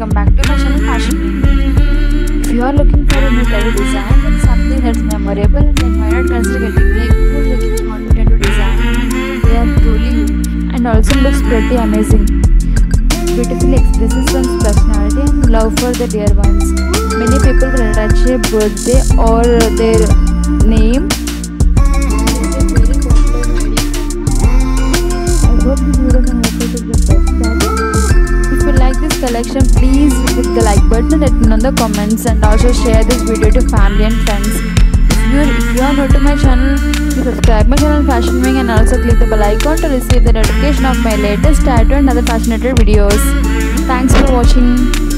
welcome back to my channel Fashion Wing. If you are looking for a new trendy design and something that's memorable, then why not consider getting a cool looking content to design. They are truly you and also looks pretty amazing. Beautifully expresses one's personality and love for the dear ones. Many people will attach a birthday or their name. I hope this video can help you to the best start. If you like this collection, please hit the like button and let me know in the comments, and also share this video to family and friends. If you are new to my channel, please subscribe my channel Fashion Wing and also click the bell icon to receive the notification of my latest tattoo and other fashion related videos. Thanks for watching.